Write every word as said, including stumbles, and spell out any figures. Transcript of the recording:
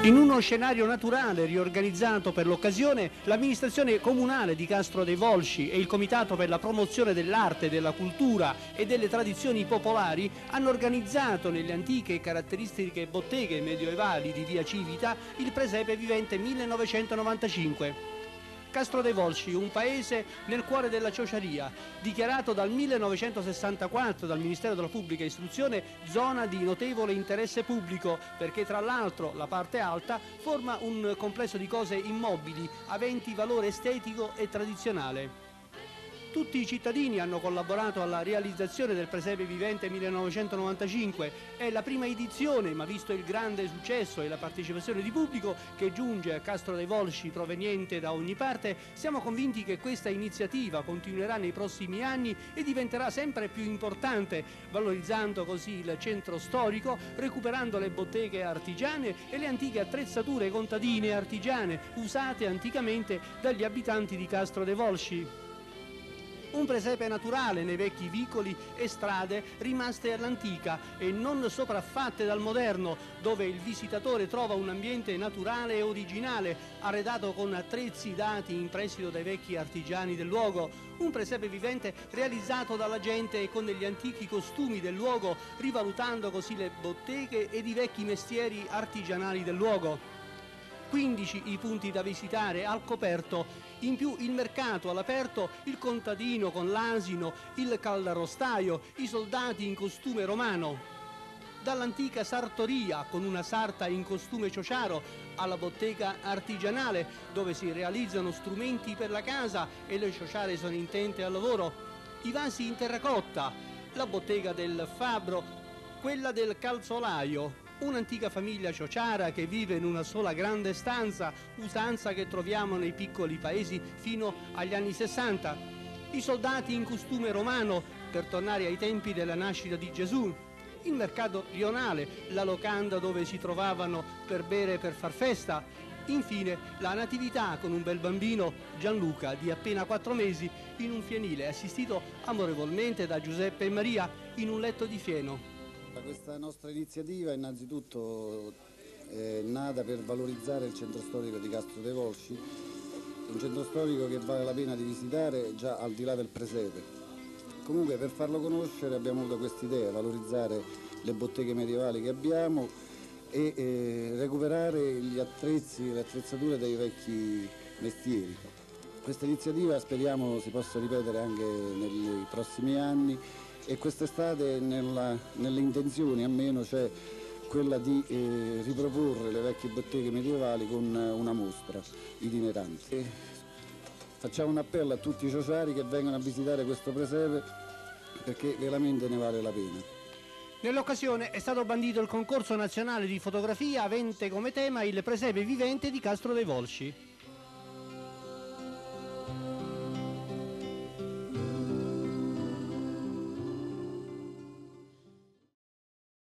In uno scenario naturale riorganizzato per l'occasione, l'amministrazione comunale di Castro dei Volsci e il Comitato per la promozione dell'arte, della cultura e delle tradizioni popolari hanno organizzato nelle antiche e caratteristiche botteghe medioevali di via Civita il presepe vivente millenovecentonovantacinque. Castro dei Volsci, un paese nel cuore della ciociaria, dichiarato dal millenovecentosessantaquattro dal Ministero della Pubblica Istruzione zona di notevole interesse pubblico, perché tra l'altro la parte alta forma un complesso di cose immobili aventi valore estetico e tradizionale. Tutti i cittadini hanno collaborato alla realizzazione del presepe vivente millenovecentonovantacinque. È la prima edizione, ma visto il grande successo e la partecipazione di pubblico che giunge a Castro dei Volsci proveniente da ogni parte, siamo convinti che questa iniziativa continuerà nei prossimi anni e diventerà sempre più importante, valorizzando così il centro storico, recuperando le botteghe artigiane e le antiche attrezzature contadine e artigiane usate anticamente dagli abitanti di Castro dei Volsci. Un presepe naturale nei vecchi vicoli e strade rimaste all'antica e non sopraffatte dal moderno, dove il visitatore trova un ambiente naturale e originale, arredato con attrezzi dati in prestito dai vecchi artigiani del luogo. Un presepe vivente realizzato dalla gente e con gli antichi costumi del luogo, rivalutando così le botteghe ed i vecchi mestieri artigianali del luogo. quindici i punti da visitare al coperto, in più il mercato all'aperto, il contadino con l'asino, il caldarostaio, i soldati in costume romano. Dall'antica sartoria con una sarta in costume ciociaro alla bottega artigianale dove si realizzano strumenti per la casa e le ciociare sono intente al lavoro, i vasi in terracotta, la bottega del fabbro, quella del calzolaio, un'antica famiglia ciociara che vive in una sola grande stanza, usanza che troviamo nei piccoli paesi fino agli anni sessanta. I soldati in costume romano per tornare ai tempi della nascita di Gesù. Il mercato rionale, la locanda dove si trovavano per bere e per far festa. Infine la natività con un bel bambino, Gianluca, di appena quattro mesi, in un fienile assistito amorevolmente da Giuseppe e Maria in un letto di fieno. Questa nostra iniziativa innanzitutto è nata per valorizzare il centro storico di Castro dei Volsci, un centro storico che vale la pena di visitare già al di là del presepe. Comunque per farlo conoscere abbiamo avuto questa idea, valorizzare le botteghe medievali che abbiamo e eh, recuperare gli attrezzi, le attrezzature dei vecchi mestieri. Questa iniziativa speriamo si possa ripetere anche nei prossimi anni e quest'estate nelle intenzioni almeno c'è quella di eh, riproporre le vecchie botteghe medievali con una mostra itinerante. E facciamo un appello a tutti i ciociari che vengano a visitare questo presepe perché veramente ne vale la pena. Nell'occasione è stato bandito il concorso nazionale di fotografia avente come tema il presepe vivente di Castro dei Volsci.